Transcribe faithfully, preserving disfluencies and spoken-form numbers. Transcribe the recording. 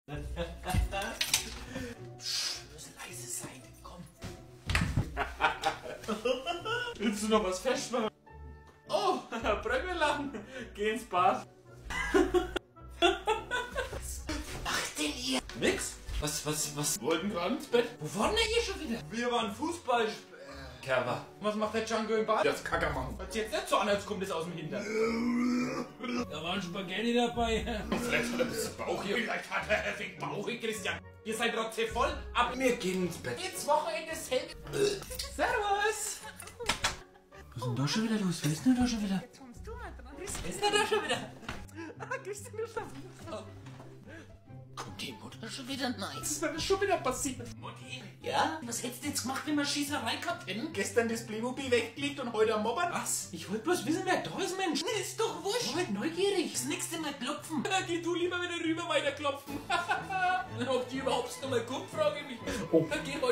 Psst, wir müssen leise sein. Komm. Willst du noch was festmachen? Oh, Bröckelang. Geh ins Bad. Was macht denn ihr? Nix. Was, was, was? Wollten gerade ins Bett. Wo waren denn ihr schon wieder? Wir waren Fußball. Kerber. Was macht der Django im Bad? Das Kacker machen. Hört sich jetzt nicht so an, als kommt es aus dem Hintern. Da waren Spaghetti dabei. Vielleicht hat er ein bisschen Bauch hier. Vielleicht hat er wegen Bauch hier, Christian. Ihr seid rotzevoll, aber wir gehen ins Bett. Jetzt Wochenende selbst. Servus. Was ist denn da schon wieder los? Wer ist denn da schon wieder? Jetzt kommst du mal dran. Wer ist denn da schon wieder? Ah, Christian, du schaffst es. Kommt die Mutter schon wieder? Nice. Was ist denn schon wieder passiert? Mutti? Ja? Was hättest du jetzt gemacht, wenn wir Schießerei gehabt hätten? Gestern das Playmobil weggelegt und heute am Mobbern? Was? Ich wollte bloß wissen, wer da ist, Mensch. Nee, ist doch wurscht. Ich bin halt neugierig. Das nächste Mal klopfen. Na, geh du lieber wieder rüber weiterklopfen. Ob die überhaupt noch mal kommt, frage ich mich. Oh. Dann geh